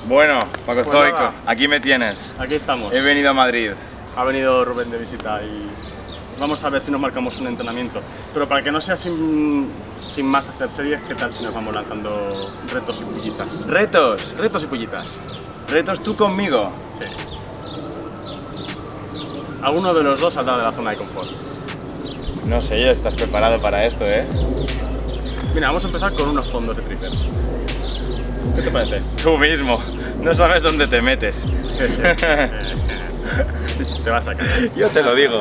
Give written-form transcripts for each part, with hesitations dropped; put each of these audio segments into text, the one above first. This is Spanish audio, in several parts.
Bueno, Paco Pues Zoico, nada. aquí me tienes. Aquí estamos. He venido a Madrid. Ha venido Rubén de visita y vamos a ver si nos marcamos un entrenamiento. Pero para que no sea sin más hacer series, ¿qué tal si nos vamos lanzando retos y pullitas? ¿Retos? Retos y pullitas. ¿Retos tú conmigo? Sí. Alguno de los dos saldrá de la zona de confort. No sé, ya estás preparado para esto, ¿eh? Mira, vamos a empezar con unos fondos de tríceps. ¿Qué te parece? Tú mismo. No sabes dónde te metes. Te vas a caer. Yo te lo digo.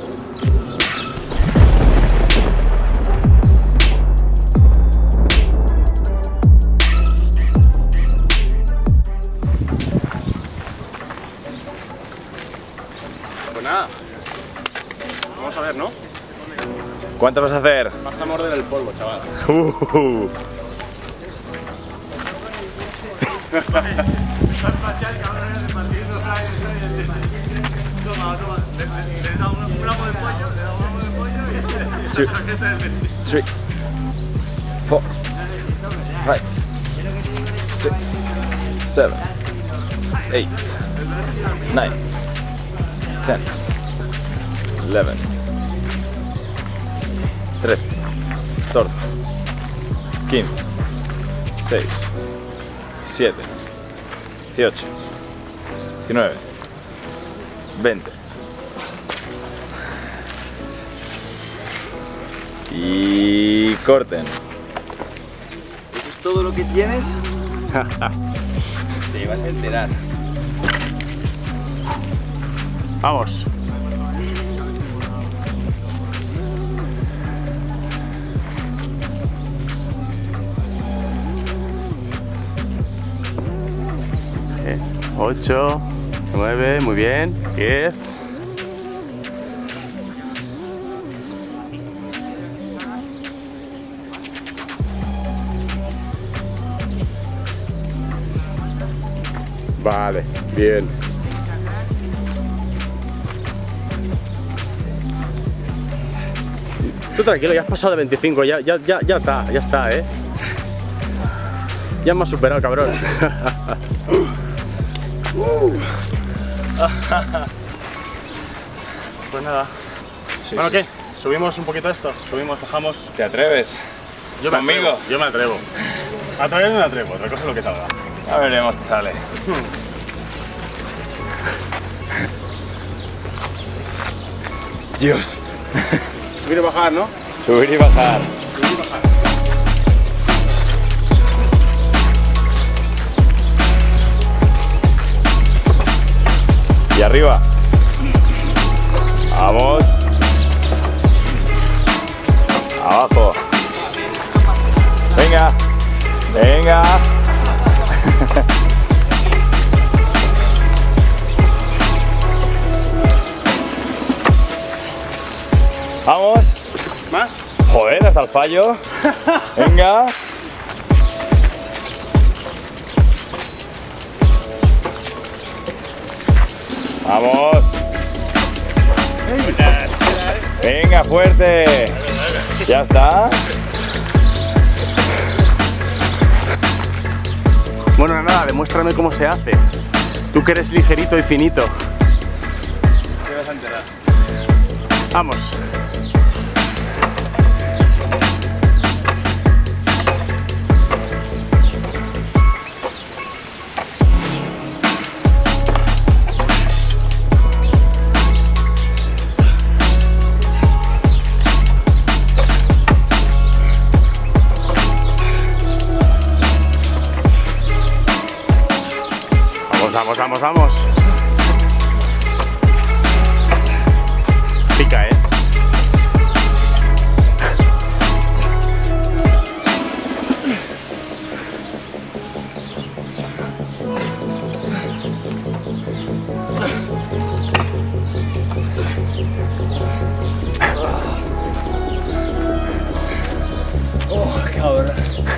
Pues nada. Vamos a ver, ¿no? ¿Cuánto vas a hacer? Vas a morder el polvo, chaval. Two, three, 4, 5, 6, 7, 8, 9, 10, 11, 13, 14, 15, 16, 17, 18, 19, 20. Y corten. ¿Eso es todo lo que tienes? Te ibas a enterar. Vamos. Ocho, 9, muy bien, 10. Vale, bien. Tú tranquilo, ya has pasado de 25, ya está, ¿eh? Ya me has superado, cabrón. Pues nada. Sí, Bueno, sí, ¿qué? sí. ¿Subimos un poquito esto? ¿Subimos, bajamos? ¿Te atreves? Yo me ¿Conmigo? atrevo, yo me atrevo. Atreverme me atrevo, otra cosa es lo que salga. Ya veremos qué sale. Dios. Subir y bajar, ¿no? Subir y bajar. Subir y bajar. Y arriba. Vamos. Abajo. Venga. Venga. Vamos. ¿Más? Joder, hasta el fallo. Venga. Vamos. Venga, fuerte. Ya está. Bueno, nada, demuéstrame cómo se hace. Tú que eres ligerito y finito. Te vas a enterar. Vamos. Vamos. Pica, ¿eh? Cabrón.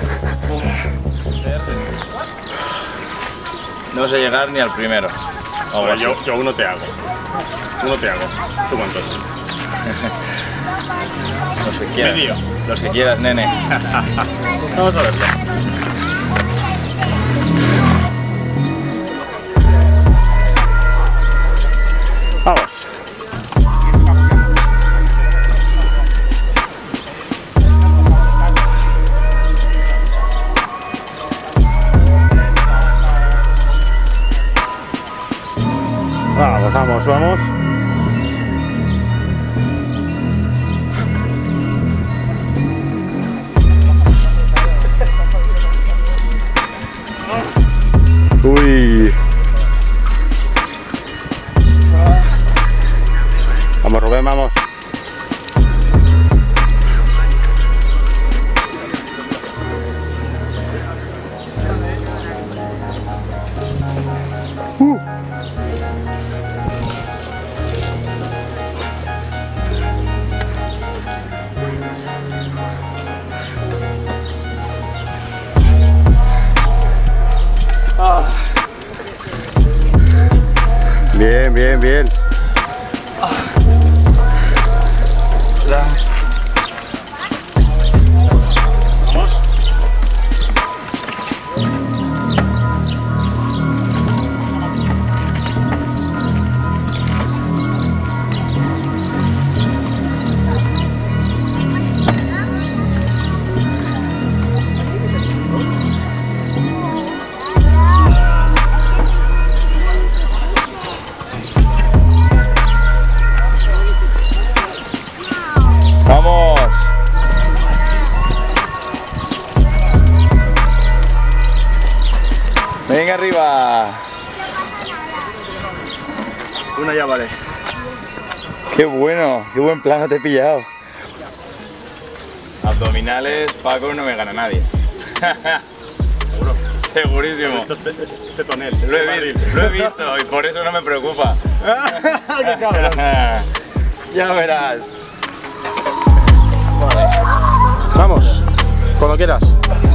No sé llegar ni al primero. Ahora yo uno te hago. ¿Tú cuántos? Los que quieras. Medio. Los que quieras, nene. Vamos a verlo. Vamos, vamos, vamos. Uy. Vamos, Rubén, vamos. Bien, bien, bien. Vamos. ¡Vamos! ¡Venga arriba! Una ya vale. ¡Qué bueno! ¡Qué buen plano te he pillado! Abdominales, Paco, no me gana nadie. Seguro. Segurísimo. Este tonel. Lo he visto y por eso no me preocupa. ¡Qué cabrón! Ya verás. Vale. Vamos, cuando quieras.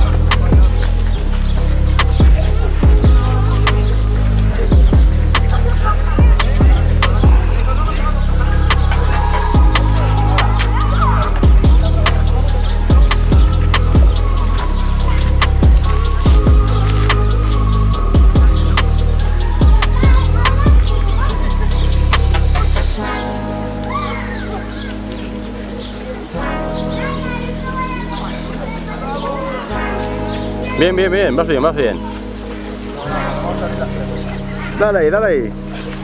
Bien, bien, bien, vas bien, vas bien. Dale ahí, dale ahí.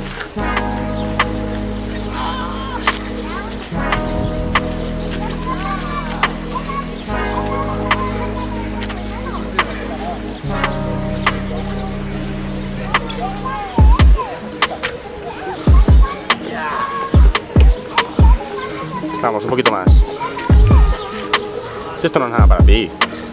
Vamos, un poquito más. Esto no es nada para ti.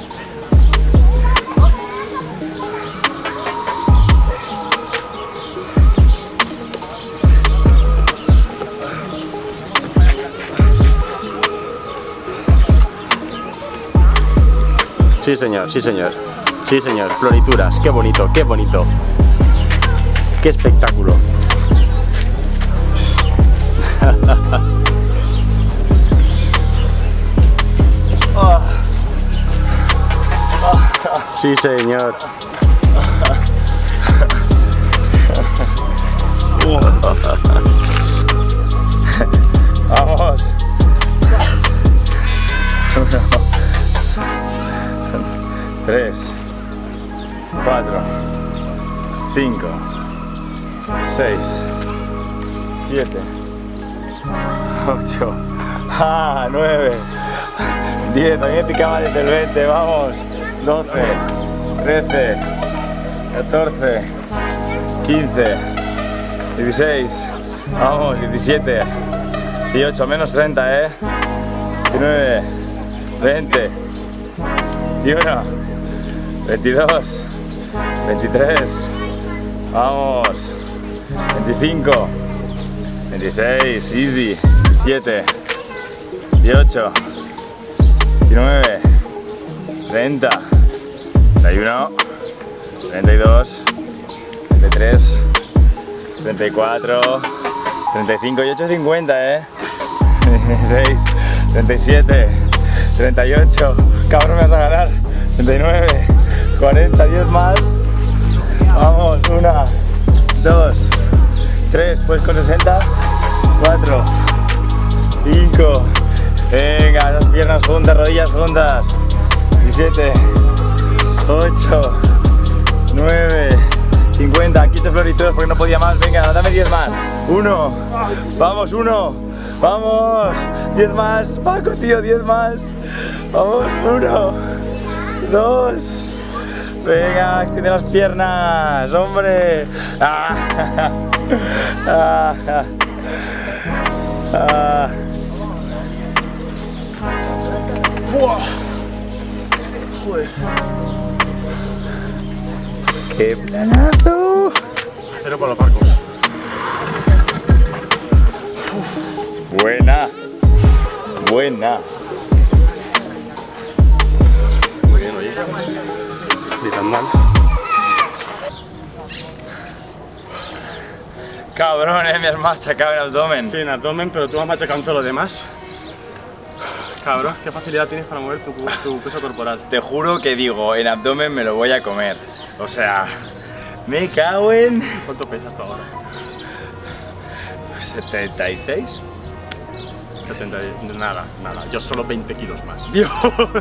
Sí señor, sí señor. Sí señor, florituras, qué bonito, qué bonito. Qué espectáculo. Sí señor. Vamos. 3, 4, 5, 6, 7, 8, 9, 10, también me picaba desde el 20, vamos, 12, 13, 14, 15, 16, vamos, 17, 18, menos 30, 19, 20, 21, 22, 23, vamos, 25, 26, easy, 27, 28, 29, 30, 31, 32, 33, 34, 35 y 8, 50, 36, 37, 38, cabrón me vas a ganar, 39, 40, 10 más, vamos, 1, 2, 3, pues con 60, 4, 5, venga, las piernas juntas, rodillas juntas, 17, 8, 9, 50. 40, 15 floritos porque no podía más. Venga, dame 10 más. 1, vamos, 1, vamos, 10 más. Paco, tío, 10 más. Vamos, 1, 2. Venga, extiende las piernas, hombre. ¡Buah! Joder. ¡Qué planazo! Cero para los barcos. Buena. Buena. Muy bien, oye. Ni tan mal. Cabrón, me has machacado en abdomen. Sí, en abdomen, pero tú me has machacado en todo lo demás. Cabrón, qué facilidad tienes para mover tu peso corporal. Te juro que digo, en abdomen me lo voy a comer. O sea, me cago en... ¿Cuánto pesas tú ahora? 76. 70, nada. Yo solo 20 kilos más. Dios.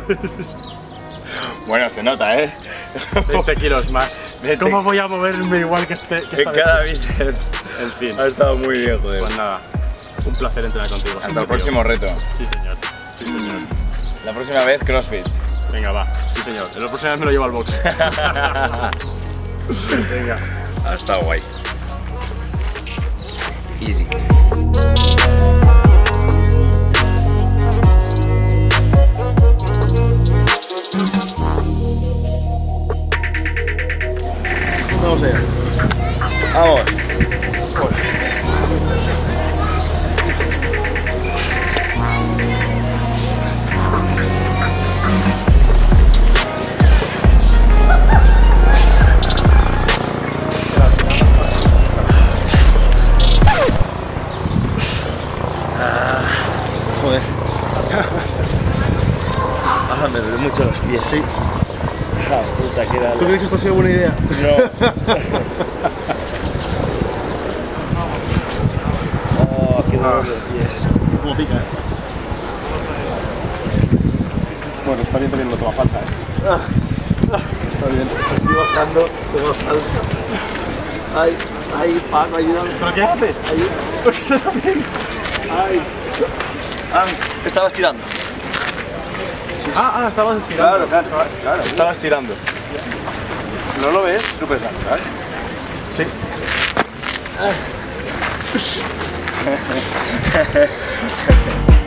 Bueno, se nota, ¿eh? 20 kilos más. 20. ¿Cómo voy a moverme igual que En cada bíceps. En fin. Ha estado muy bien, joder. Pues nada, un placer entrenar contigo. Hasta el próximo reto. Sí, señor. Sí, señor. La próxima vez, CrossFit. Venga, va. Sí, señor. La próxima vez me lo llevo al box. Venga. Ha estado guay. Easy. Vamos allá. Vamos. Joder. Me duelen mucho los pies. Sí. Puta, qué dale. ¿Tú crees que esto ha sido buena idea? No. Oh, qué dolor de pies. Como pica, ¿eh? Bueno, está bien teniendo toda falsa, ¿eh? Está bien. Estoy bajando, tengo falsa. Ay, ay, Paco, ayúdame. ¿Pero qué haces? ¿Pero qué estás haciendo? Ay. Estabas tirando. Estabas estirando. Claro. Estabas tirando. ¿No lo ves? Súper natural. Sí.